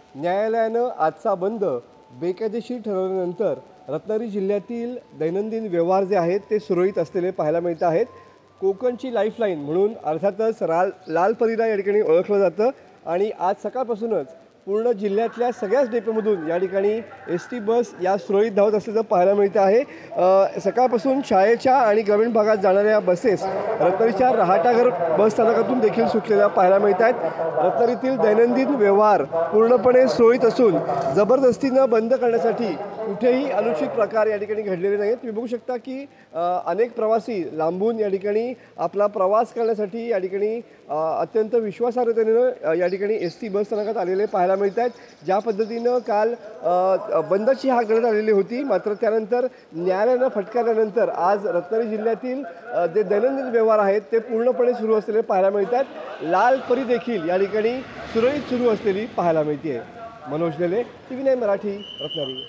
न्यायालयानं आजचा बंद बेकायदेशीर ठरवल्यानंतर रत्नागिरी जिल्ह्यातील दैनंदिन व्यवहार जे आहेत ते सुरळीत असलेले पाहायला मिळत आहेत। कोकणची लाईफलाईन म्हणून अर्थातच लाल परीला या ठिकाणी ओळखलं जातं आणि आज सकाळपासूनच पूर्ण जिल्ह्यातल्या सगळ्याच डेपोमधून या ठिकाणी एसटी बस या सुरळीत धावत असल्याचं पाहायला मिळतं आहे। सकाळपासून शाळेच्या आणि ग्रामीण भागात जाणाऱ्या बसेस रत्नागिरीच्या रहाटागर बस स्थानकातून देखील सुटलेल्या पाहायला मिळत आहेत। रत्नागिरीतील दैनंदिन व्यवहार पूर्णपणे सुरळीत असून जबरदस्तीनं बंद करण्यासाठी कुठेही अनुचित प्रकार या ठिकाणी घडलेले नाहीत। तुम्ही बघू शकता की अनेक प्रवासी लांबून या ठिकाणी आपला प्रवास करण्यासाठी या ठिकाणी अत्यंत विश्वासार्हतेने या ठिकाणी एसटी बस स्थानकात आलेले पाहायला मिळत आहेत। ज्या पद्धतीनं काल बंदची हाक देण्यात आलेली होती, मात्र त्यानंतर न्यायालयानं फटकारल्यानंतर आज रत्नागिरी जिल्ह्यातील जे दैनंदिन व्यवहार आहेत ते पूर्णपणे सुरू असलेले पाहायला मिळतात। लाल परी देखील या ठिकाणी सुरळीत सुरू असलेली पाहायला मिळते। मनोज लेले, TV9 मराठी, रत्नागिरी।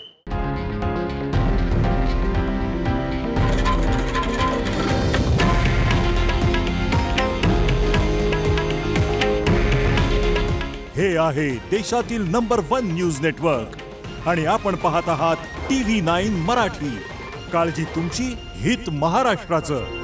हे आहे देशातील नंबर 1 न्यूज नेटवर्क आणि आपण पाहत आहात TV9 मराठी। काळजी तुमची, हित महाराष्ट्राचं।